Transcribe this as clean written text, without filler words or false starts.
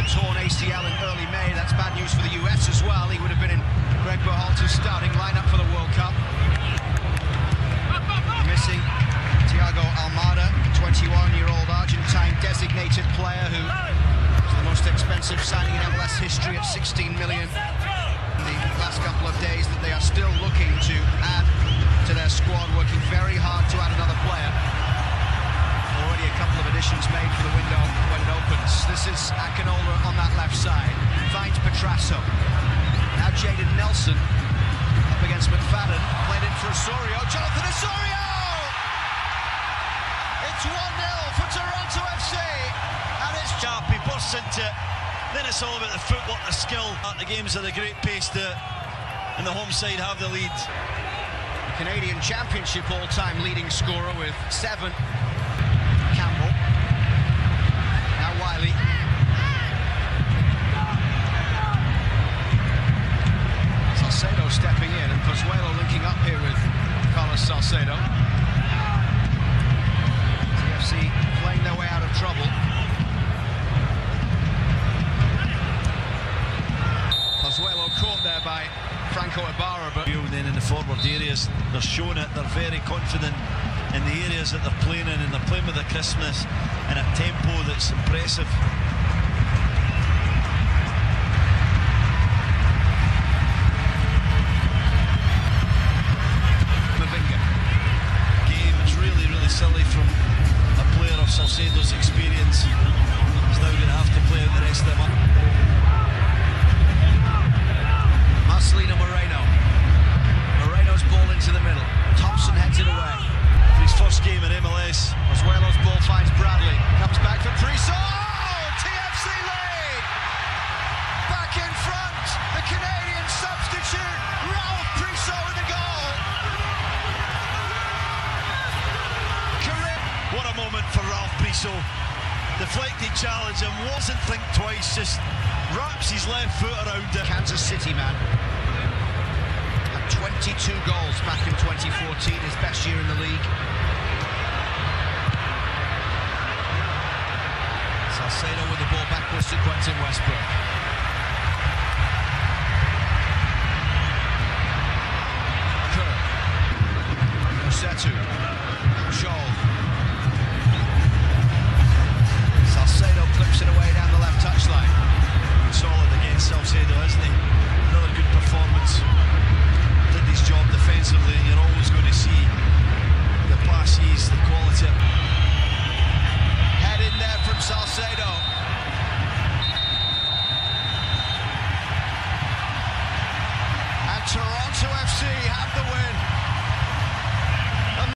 torn ACL in early May. That's bad news for the US as well. He would have been in Greg Berhalter's starting lineup for the World Cup. Missing Thiago Almada, 21-year-old Argentine designated player who is the most expensive signing in MLS history at 16 million. In the last couple of days that they are still looking to add to their squad, working very hard to add another player. Already a couple of additions made for the window when it opens. This is Akinola on that left side. Finds Petrasso. Now Jaden Nelson up against McFadden. Played in for Osorio. Jonathan Osorio! It's 1-0 for Toronto FC. And it's sharp. He bursts into it. Then it's all about the footwork, the skill. The games at a great pace and the home side have the lead. Canadian Championship all-time leading scorer with 7. Campbell. Now Wiley. Salcedo stepping in, and Pozuelo linking up here with Carlos Salcedo. TFC playing their way out of trouble. Pozuelo caught there by Franco Ibarra, but then in the forward areas, they're showing it. They're very confident in the areas that they're playing in, and they're playing with a crispness and a tempo that's impressive. Mavinga. Game is really silly from a player of Salcedo's experience. He's now going to have to play out the rest of them. Marcelino Moreno's ball into the middle. Thompson heads it away. For his first game in MLS. Pozuelo's ball finds Bradley. Comes back for Priso. Oh, TFC lead! Back in front. The Canadian substitute, Ralph Priso, with the goal. What a moment for Ralph Priso. Deflected challenge and wasn't think twice, just wraps his left foot around it. Kansas City man. Had 22 goals back in 2014, his best year in the league. Salcedo with the ball backwards to Quentin Westbrook. Kerr. Rosetu. Joel. Salcedo clips it away down the left touchline. Solid against Salcedo, isn't he? Another good performance. Did his job defensively, and you're always going to see the passes, the quality. Head in there from Salcedo. And Toronto